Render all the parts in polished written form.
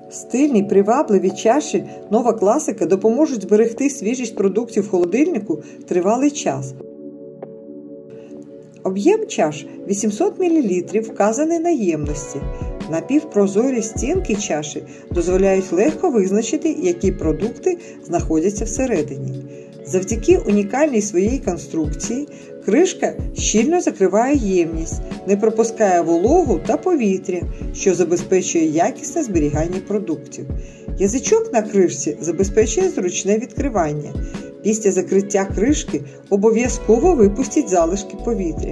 Стильні, привабливі чаші «Нова класика» допоможуть зберегти свіжість продуктів в холодильнику тривалий час. Об'єм чаш 800 мл вказаний на ємності. Напівпрозорі стінки чаші дозволяють легко визначити, які продукти знаходяться всередині. Завдяки унікальній своїй конструкції кришка щільно закриває ємність, не пропускає вологу та повітря, що забезпечує якісне зберігання продуктів. Язичок на кришці забезпечує зручне відкривання. Після закриття кришки обов'язково випустіть залишки повітря.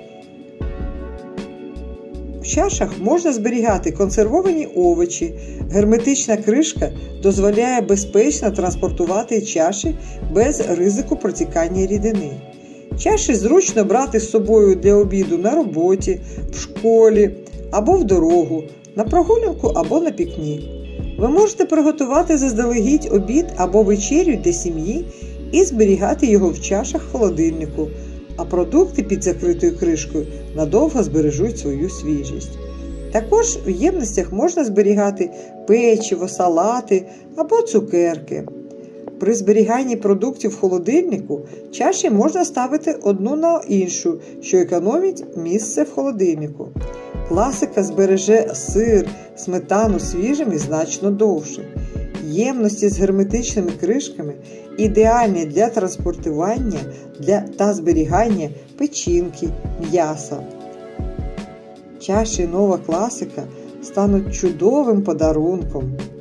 В чашах можна зберігати консервовані овочі. Герметична кришка дозволяє безпечно транспортувати чаші без ризику протікання рідини. Чаші зручно брати з собою для обіду на роботі, в школі або в дорогу, на прогулянку або на пікнік. Ви можете приготувати заздалегідь обід або вечерю для сім'ї і зберігати його в чашах в холодильнику, а продукти під закритою кришкою надовго збережуть свою свіжість. Також в ємностях можна зберігати печиво, салати або цукерки. При зберіганні продуктів в холодильнику чаші можна ставити одну на іншу, що економить місце в холодильнику. Класика збереже сир, сметану свіжими значно довше. Ємності з герметичними кришками ідеальні для транспортування та зберігання печінки, м'яса. Чаші «Нова класика» стануть чудовим подарунком.